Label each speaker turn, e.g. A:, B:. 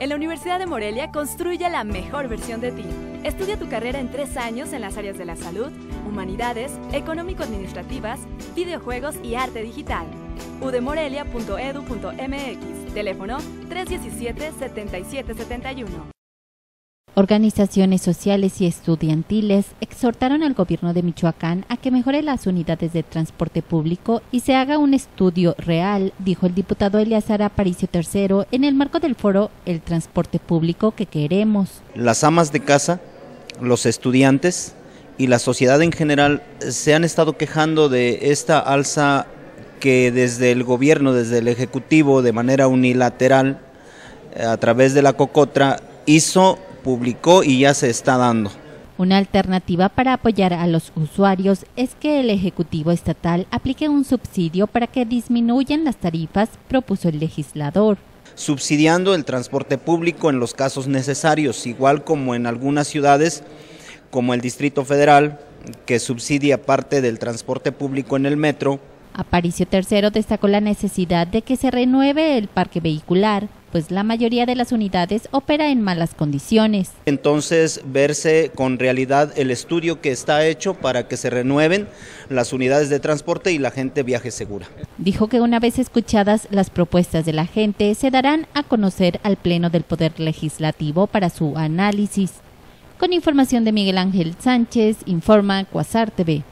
A: En la Universidad de Morelia construye la mejor versión de ti. Estudia tu carrera en 3 años en las áreas de la salud, humanidades, económico-administrativas, videojuegos y arte digital. udemorelia.edu.mx, teléfono 317-7771.
B: Organizaciones sociales y estudiantiles exhortaron al gobierno de Michoacán a que mejore las unidades de transporte público y se haga un estudio real, dijo el diputado Eleazar Aparicio III en el marco del foro El transporte público que queremos.
C: Las amas de casa, los estudiantes y la sociedad en general se han estado quejando de esta alza que desde el gobierno, desde el Ejecutivo, de manera unilateral, a través de la Cocotra, publicó y ya se está dando.
B: Una alternativa para apoyar a los usuarios es que el Ejecutivo Estatal aplique un subsidio para que disminuyan las tarifas, propuso el legislador.
C: Subsidiando el transporte público en los casos necesarios, igual como en algunas ciudades, como el Distrito Federal, que subsidia parte del transporte público en el metro.
B: Aparicio III destacó la necesidad de que se renueve el parque vehicular, pues la mayoría de las unidades opera en malas condiciones.
C: Entonces, verse con realidad el estudio que está hecho para que se renueven las unidades de transporte y la gente viaje segura.
B: Dijo que una vez escuchadas las propuestas de la gente, se darán a conocer al Pleno del Poder Legislativo para su análisis. Con información de Miguel Ángel Sánchez, informa Cuasar TV.